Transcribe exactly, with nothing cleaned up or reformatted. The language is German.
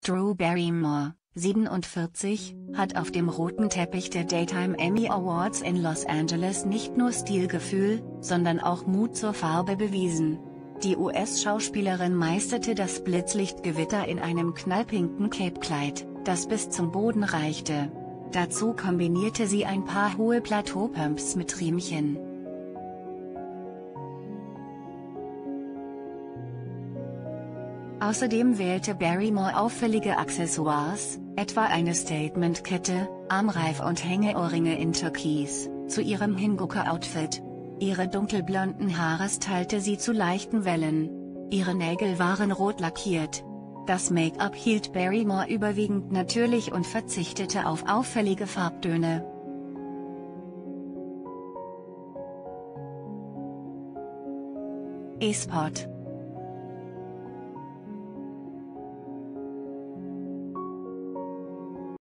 Drew Barrymore, siebenundvierzig, hat auf dem roten Teppich der Daytime Emmy Awards in Los Angeles nicht nur Stilgefühl, sondern auch Mut zur Farbe bewiesen. Die U S-Schauspielerin meisterte das Blitzlichtgewitter in einem knallpinken Capekleid, das bis zum Boden reichte. Dazu kombinierte sie ein paar hohe Plateaupumps mit Riemchen. Außerdem wählte Barrymore auffällige Accessoires, etwa eine Statement-Kette, Armreif und Hängeohrringe in Türkis, zu ihrem Hingucker-Outfit. Ihre dunkelblonden Haare stylte sie zu leichten Wellen. Ihre Nägel waren rot lackiert. Das Make-up hielt Barrymore überwiegend natürlich und verzichtete auf auffällige Farbtöne. E-Spot